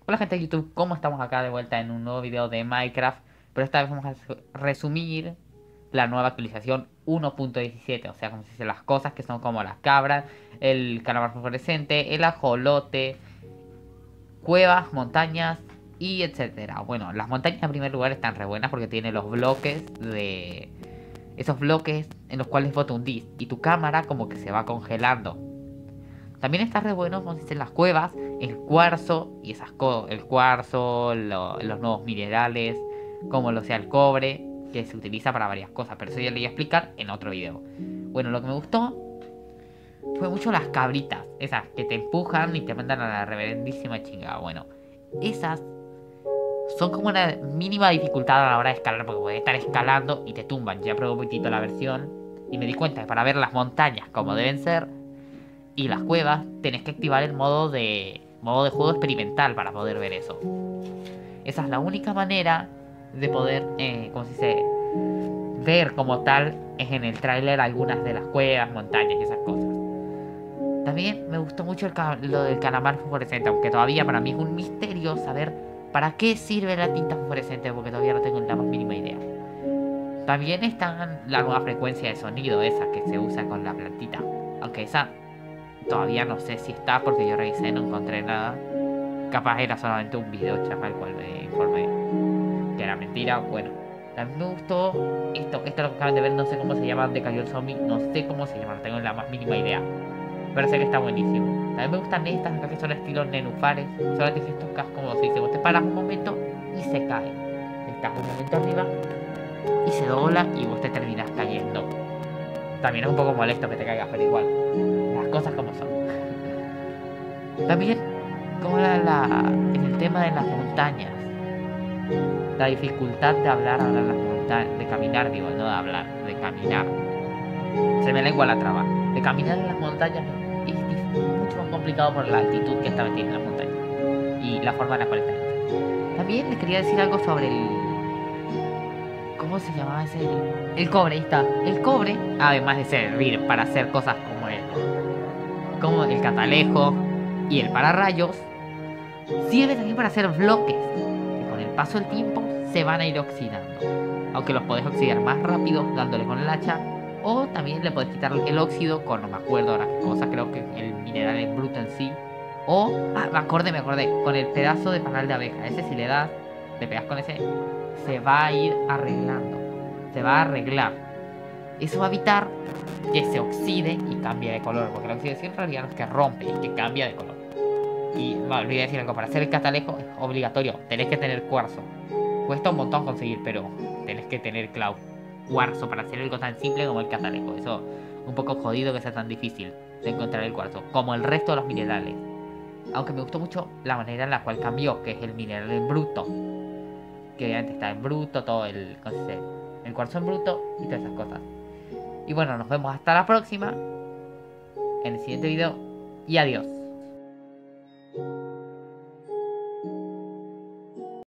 Hola gente de YouTube, ¿cómo estamos acá de vuelta en un nuevo video de Minecraft? Pero esta vez vamos a resumir la nueva actualización 1.17. O sea, como se dice, las cosas que son como las cabras, el calamar fluorescente, el ajolote, cuevas, montañas y etcétera. Bueno, las montañas en primer lugar están re buenas porque tienen los bloques de... Esos bloques en los cuales vos te hundís y tu cámara como que se va congelando. También está re bueno, como se dice, las cuevas, el cuarzo y esas cosas, el cuarzo, los nuevos minerales, como lo sea el cobre, que se utiliza para varias cosas, pero eso ya le voy a explicar en otro video. Bueno, lo que me gustó fue mucho las cabritas, esas que te empujan y te mandan a la reverendísima chingada. Bueno, esas son como una mínima dificultad a la hora de escalar, porque puedes estar escalando y te tumban. Ya probé un poquitito la versión y me di cuenta que para ver las montañas como deben ser y las cuevas, tenés que activar el modo de juego experimental para poder ver eso. Esa es la única manera de poder, ¿cómo se dice? Ver como tal es en el tráiler algunas de las cuevas, montañas y esas cosas. También me gustó mucho lo del calamar fluorescente, aunque todavía para mí es un misterio saber para qué sirve la tinta fluorescente, porque todavía no tengo la más mínima idea. También está la nueva frecuencia de sonido, esa que se usa con la plantita, aunque esa todavía no sé si está porque yo revisé, no encontré nada. Capaz era solamente un video chafa el cual me informé que era mentira. Bueno, también me gustó esto es lo que acaban de ver, no sé cómo se llama, de cayó el zombie, no sé cómo se llama, no tengo la más mínima idea. Pero sé que está buenísimo. También me gustan estas acá que son estilo nenufares. Solamente que estos cascos, como se dice, vos te paras un momento y se cae. Estás un momento arriba y se dobla y vos te terminas cayendo. También es un poco molesto que te caigas, pero igual. Las cosas como son. También, como era en el tema de las montañas, la dificultad de hablar ahora en las montañas, de caminar, digo, no de hablar, de caminar. Se me lengua la traba. De caminar en las montañas es mucho más complicado por la altitud que está metida en las montañas y la forma en la cual está hecha. También les quería decir algo sobre el. ¿Cómo se llamaba ese? El cobre, ahí está. El cobre, además de servir para hacer cosas como el catalejo y el pararrayos, sirve también para hacer bloques que con el paso del tiempo se van a ir oxidando. Aunque los podés oxidar más rápido dándole con el hacha. O también le podés quitar el óxido con, no me acuerdo ahora qué cosa, creo que el mineral es bruto en sí. O, me acordé, con el pedazo de panal de abeja. Ese si le das, le pegas con ese, se va a ir arreglando. Se va a arreglar. Eso va a evitar que se oxide y cambie de color. Porque la oxidación en realidad no es que rompe, es que cambia de color. Y me olvidé decir algo, para hacer el catalejo es obligatorio, tenés que tener cuarzo. Cuesta un montón conseguir, pero tenés que tener cuarzo para hacer algo tan simple como el catalejo. Eso un poco jodido que sea tan difícil de encontrar el cuarzo, como el resto de los minerales. Aunque me gustó mucho la manera en la cual cambió, que es el mineral en bruto. Que antes está en bruto, todo el, ¿cómo se dice? El cuarzo en bruto y todas esas cosas. Y bueno, nos vemos hasta la próxima, en el siguiente video, y adiós.